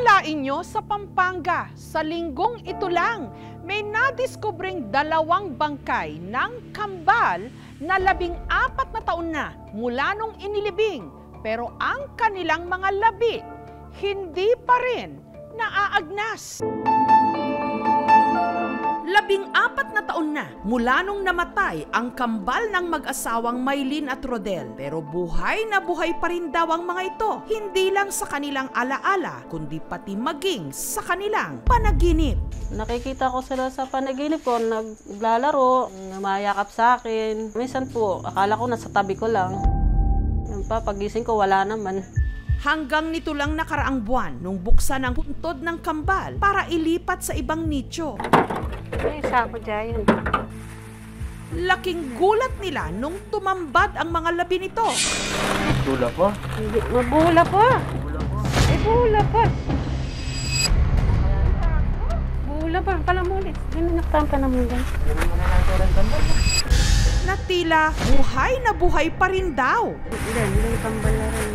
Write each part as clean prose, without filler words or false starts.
Akalain nyo sa Pampanga, sa linggong ito lang, may nadiskubring 2 bangkay ng kambal na 14 na taon na mula nung inilibing. Pero ang kanilang mga labi, hindi pa rin naaagnas. 14 na taon na mula nung namatay ang kambal ng mag-asawang Maylin at Rodel. Pero buhay na buhay pa rin daw ang mga ito. Hindi lang sa kanilang alaala, kundi pati maging sa kanilang panaginip. Nakikita ko sila sa panaginip ko, naglalaro, namayakap sa akin. Minsan po, akala ko nasa tabi ko lang. Pagising ko, wala naman. Hanggang nito lang nakaraang buwan nung buksan ang puntod ng kambal para ilipat sa ibang nicho. Ay, sako dyan. Laking gulat nila nung tumambad ang mga labi nito. Bula pa? Hindi, mabula pa. Ay, bula pa. Bula pa, palamulis. Dinanaktaan pa naman dyan. Na tila buhay pa rin daw. Hindi kambal na rin.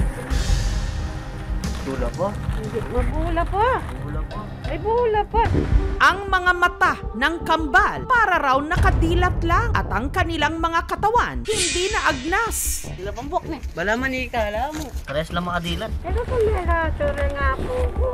Bula pa? Hindi, mabula pa. Bula pa? Ay, bula pa. Ang mga mata ng kambal para raw nakadilat lang at ang kanilang mga katawan hindi na agnas. Sila pambok na. Bala manika, alam mo. Pares lang makadilat. Pero kung nalatura nga po ko.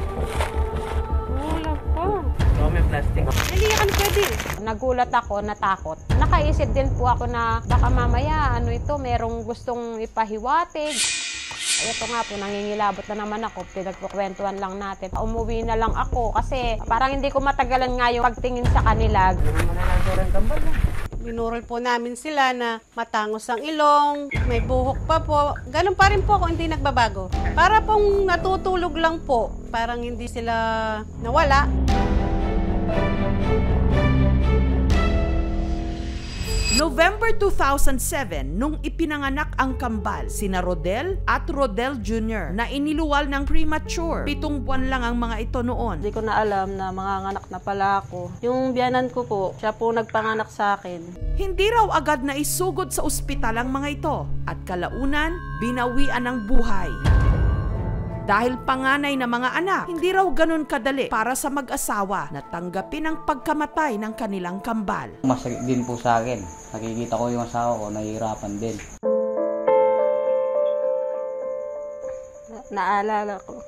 Bula pa. May plastic. Hindi yan pwede. Nagulat ako, natakot. Nakaisip din po ako na baka mamaya, merong gustong ipahiwatig. Ito nga po, nangingilabot na naman ako, pinagkukwentuhan lang natin. Umuwi na lang ako kasi parang hindi ko matagalan nga yung pagtingin sa kanila. Binurol po namin sila na matangos ang ilong, may buhok pa po. Ganun pa rin po ako, hindi nagbabago. Para pong natutulog lang po, parang hindi sila nawala. November 2007, nung ipinanganak ang kambal, sina Rodel at Rodel Jr. na iniluwal ng premature. 7 buwan lang ang mga ito noon. Hindi ko na alam na manganganak na pala ako. Yung biyanan ko po, siya po nagpanganak sa akin. Hindi raw agad na isugod sa ospital ang mga ito at kalaunan, binawian ng buhay. Dahil panganay na mga anak, hindi raw ganun kadali para sa mag-asawa na tanggapin ang pagkamatay ng kanilang kambal. Masakit din po sa akin. Nakikita ko yung asawa ko, nahihirapan din. Naalala ko.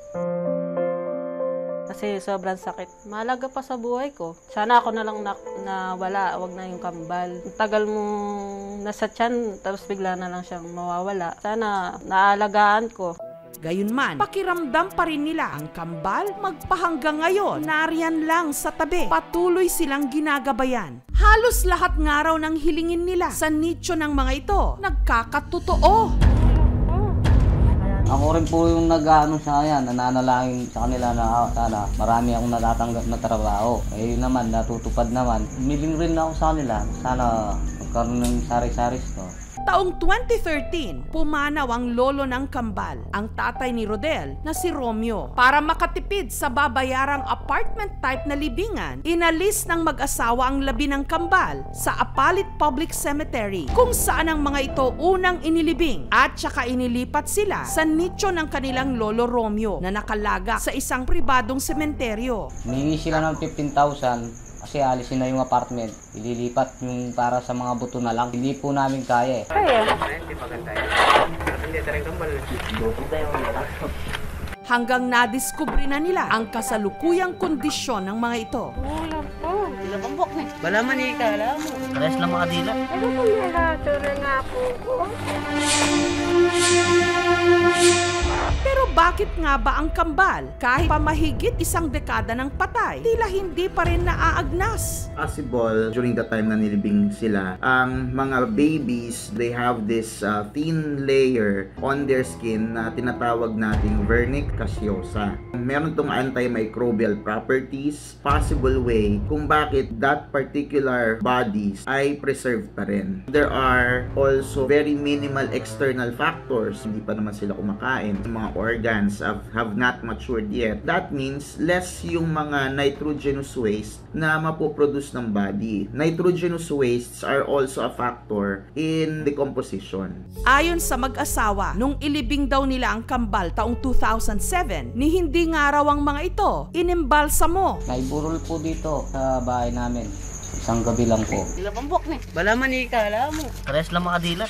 Kasi sobrang sakit. Mahalaga pa sa buhay ko. Sana ako na lang nawala, wag na yung kambal. Tagal mong nasa tiyan, tapos bigla na lang siyang mawawala. Sana naalagaan ko. Gayunman, pakiramdam pa rin nila ang kambal magpahanggang ngayon. Nariyan lang sa tabi. Patuloy silang ginagabayan. Halos lahat nga raw ng hilingin nila sa nicho ng mga ito nagkakatotoo. Ako rin po yung nananalangin sa kanila na sana marami akong natatanggap na trabaho. Eh yun naman, natutupad naman. Umiling rin ako sa kanila. Sana magkaroon ng sari-sari store. Taong 2013, pumanaw ang lolo ng kambal, ang tatay ni Rodel na si Romeo. Para makatipid sa babayarang apartment type na libingan, inalis ng mag-asawa ang labi ng kambal sa Apalit Public Cemetery, kung saan ang mga ito unang inilibing at saka inilipat sila sa nicho ng kanilang lolo Romeo na nakalaga sa isang pribadong sementeryo. Humingi sila ng 15,000. Kasi alisin na yung apartment, ililipat yung para sa mga buto na lang. Hindi po namin kaya eh. Kaya? Hindi pa ganda eh. Hindi tayo kambal. Buto tayo. Hanggang nadiskubre na nila ang kasalukuyang kondisyon ng mga ito. Wala po. Sila pambok na. Bala manika, alam mo. Pares lang makadilat. Pero kung nalatura nga po ko. Pero bakit nga ba ang kambal, kahit pa mahigit 1 dekada ng patay, tila hindi pa rin naaagnas? Possible during the time na nilibing sila, ang mga babies, they have this thin layer on their skin na tinatawag nating vernix caseosa. Meron tong antimicrobial properties, possible way kung bakit that particular bodies ay preserved pa rin. There are also very minimal external factors, hindi pa naman sila kumakain, mga organs organs have not matured yet, that means less yung mga nitrogenous waste na mapoproduce ng body. Nitrogenous wastes are also a factor in decomposition. Ayon sa mag-asawa, nung ilibing daw nila ang Kambal taong 2007, ni hindi nga raw ang mga ito inimbalsa mo. Naiburol po dito sa bahay namin. Isang gabi lang po. Dilapambok ni. Balaman ni ka, alam mo. Pares lang makadilat.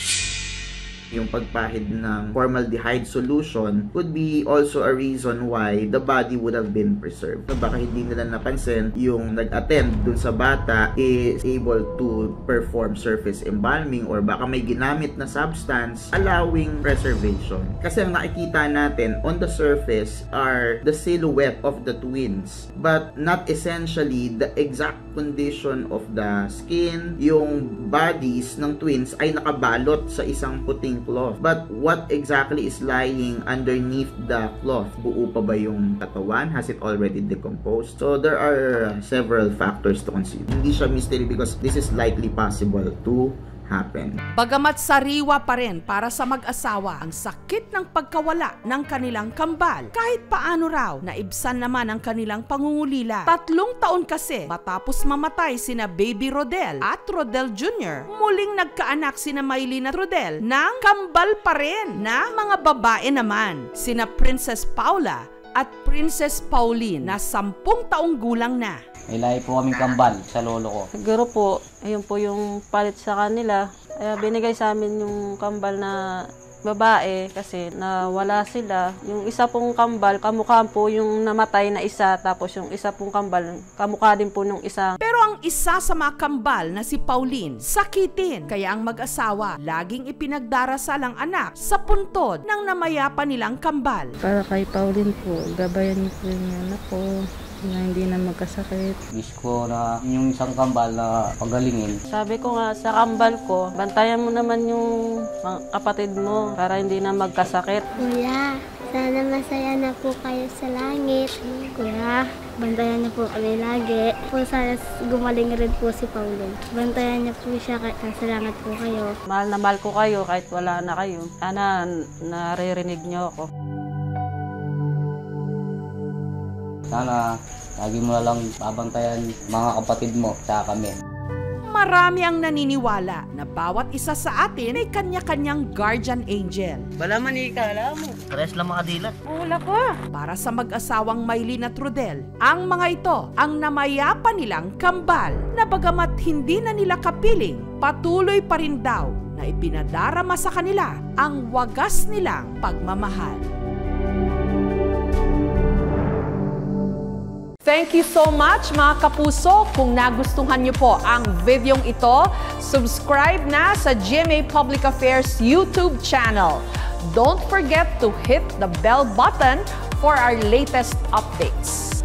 Yung pagpahid ng formaldehyde solution could be also a reason why the body would have been preserved. So baka hindi nila napansin yung nag-attend dun sa bata is able to perform surface embalming or baka may ginamit na substance allowing preservation. Kasi ang nakikita natin on the surface are the silhouette of the twins but not essentially the exact condition of the skin. Yung bodies ng twins ay nakabalot sa isang puting cloth. But what exactly is lying underneath the cloth? Buo pa ba yung katawan? Has it already decomposed? So there are several factors to consider. Hindi siya mystery because this is likely possible to happen. Bagamat sariwa pa rin para sa mag-asawa ang sakit ng pagkawala ng kanilang kambal, kahit paano raw naibsan naman ang kanilang pangungulila. 3 taon kasi matapos mamatay sina Baby Rodel at Rodel Jr., muling nagkaanak sina Maylin at Rodel ng kambal pa rin na mga babae naman, sina Princess Paula at Princess Pauline na 10 taong gulang na. May lahi po kaming kambal sa lolo ko. Siguro po, ayun po yung palit sa kanila. Kaya binigay sa amin yung kambal na babae kasi nawala sila. Yung isa pong kambal, kamukha po yung namatay na isa, tapos yung isa pong kambal, kamukha din po nung isa. Pero ang isa sa mga kambal na si Pauline, sakitin. Kaya ang mag-asawa, laging ipinagdarasal ang anak sa puntod ng namayapa nilang kambal. Para kay Pauline po, gabayan niyo po yung anak ko na hindi na magkasakit. Wish ko na yung isang kambal na pagalingin. Sabi ko nga sa kambal ko, bantayan mo naman yung mga kapatid mo para hindi na magkasakit. Kuya, sana masaya na po kayo sa langit. Kuya, bantayan niyo po kami lagi. Po sana gumaling rin po si Pauline. Bantayan niyo po siya, salamat po kayo. Mahal na mahal ko kayo kahit wala na kayo. Sana naririnig niyo ako. Sana lagi mo na lang babantayan mga kapatid mo sa kami. Marami ang naniniwala na bawat isa sa atin may kanya-kanyang guardian angel. Balaman ni ka, alam mo. Pares lang makadilat. Wala ko. Para sa mag-asawang Maylin at Rodel, ang mga ito ang namayapa nilang kambal na bagamat hindi na nila kapiling, patuloy pa rin daw na ipinadarama sa kanila ang wagas nilang pagmamahal. Thank you so much mga kapuso. Kung nagustuhan niyo po ang videong ito, subscribe na sa GMA Public Affairs YouTube channel. Don't forget to hit the bell button for our latest updates.